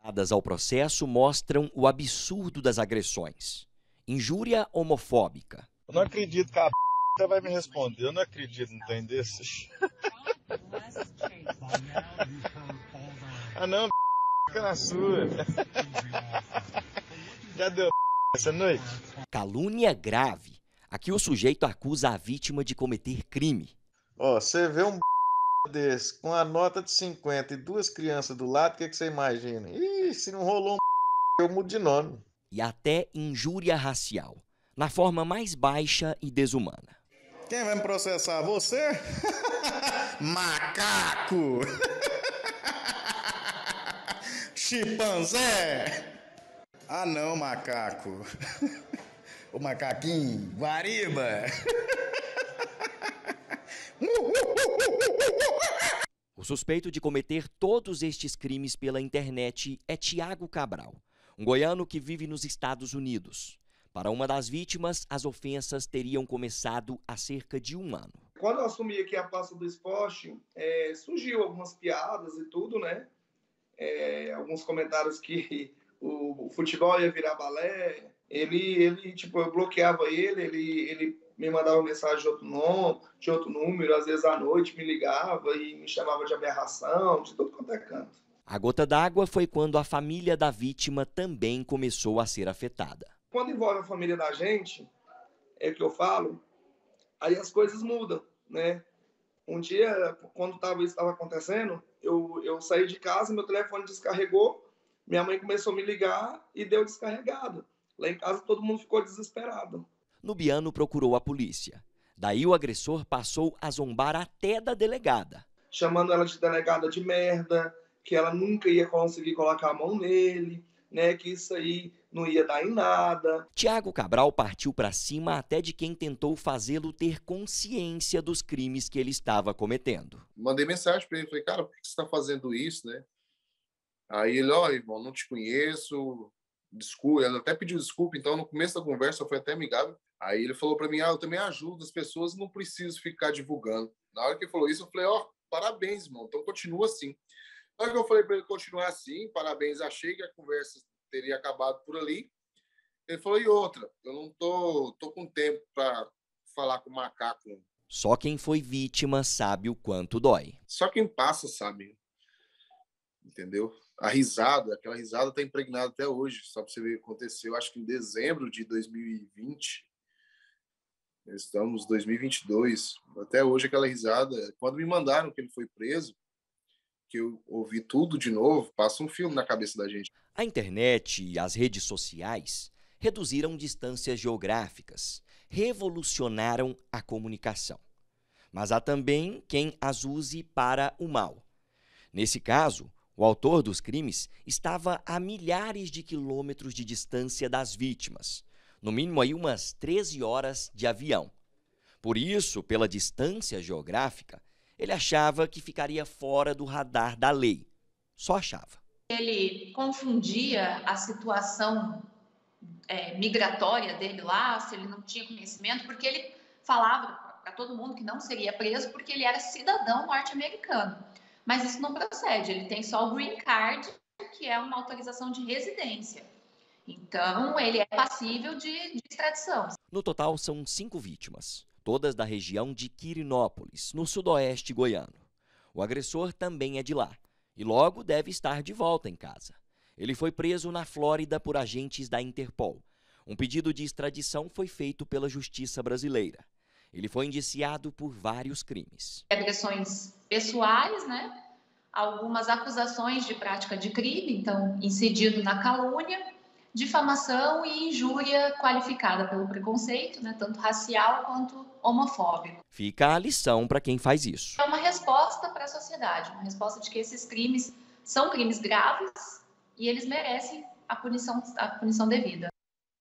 Ao processo mostram o absurdo das agressões. Injúria homofóbica. Eu não acredito que a p vai me responder. Eu não acredito num trem desses. Ah não, fica na sua. Já deu essa noite? Calúnia grave. Aqui o sujeito acusa a vítima de cometer crime. Ó, você vê um desse com a nota de 50 e duas crianças do lado, o que você imagina? Ih, se não rolou eu mudo de nome. E até injúria racial, na forma mais baixa e desumana. Quem vai me processar? Você? Macaco! Chimpanzé! Ah não, macaco! O macaquinho, guariba! O suspeito de cometer todos estes crimes pela internet é Tiago Cabral, um goiano que vive nos Estados Unidos. Para uma das vítimas, as ofensas teriam começado há cerca de 1 ano. Quando eu assumi aqui a pasta do esporte, surgiu algumas piadas e tudo, né? Alguns comentários que o futebol ia virar balé. Tipo, eu bloqueava ele me mandava mensagem de outro número, às vezes à noite me ligava e me chamava de aberração, de tudo quanto é canto. A gota d'água foi quando a família da vítima também começou a ser afetada. Quando envolve a família da gente, é o que eu falo, aí as coisas mudam, né? Um dia, quando isso estava acontecendo, eu saí de casa, meu telefone descarregou, minha mãe começou a me ligar e deu descarregado. Lá em casa todo mundo ficou desesperado. Nubiano procurou a polícia. Daí o agressor passou a zombar até da delegada. Chamando ela de delegada de merda, que ela nunca ia conseguir colocar a mão nele, né? Que isso aí não ia dar em nada. Tiago Cabral partiu para cima até de quem tentou fazê-lo ter consciência dos crimes que ele estava cometendo. Mandei mensagem para ele, falei, cara, por que você está fazendo isso, né? Aí ele, irmão, não te conheço, desculpa, ela até pediu desculpa, então no começo da conversa foi até amigável. Aí ele falou para mim, eu também ajudo as pessoas, não preciso ficar divulgando. Na hora que ele falou isso, eu falei, parabéns, irmão, então continua assim. Na hora que eu falei para ele continuar assim, parabéns, achei que a conversa teria acabado por ali. Ele falou, e outra, eu não tô com tempo para falar com o macaco. Só quem foi vítima sabe o quanto dói. Só quem passa sabe, entendeu? Aquela risada tá impregnada até hoje, só para você ver o que aconteceu, acho que em dezembro de 2020, estamos em 2022, até hoje aquela risada, quando me mandaram que ele foi preso, que eu ouvi tudo de novo, passa um filme na cabeça da gente. A internet e as redes sociais reduziram distâncias geográficas, revolucionaram a comunicação. Mas há também quem as use para o mal. Nesse caso, o autor dos crimes estava a milhares de quilômetros de distância das vítimas, no mínimo aí umas 13 horas de avião. Por isso, pela distância geográfica, ele achava que ficaria fora do radar da lei. Só achava. Ele confundia a situação migratória dele lá, se ele não tinha conhecimento, porque ele falava para todo mundo que não seria preso porque ele era cidadão norte-americano. Mas isso não procede, ele tem só o green card, que é uma autorização de residência. Então, ele é passível de extradição. No total, são 5 vítimas, todas da região de Quirinópolis, no sudoeste goiano. O agressor também é de lá e logo deve estar de volta em casa. Ele foi preso na Flórida por agentes da Interpol. Um pedido de extradição foi feito pela Justiça brasileira. Ele foi indiciado por vários crimes. Agressões pessoais, né? Algumas acusações de prática de crime, então incidido na calúnia, difamação e injúria qualificada pelo preconceito, né? Tanto racial quanto homofóbico. Fica a lição para quem faz isso. É uma resposta para a sociedade, uma resposta de que esses crimes são crimes graves e eles merecem a punição devida.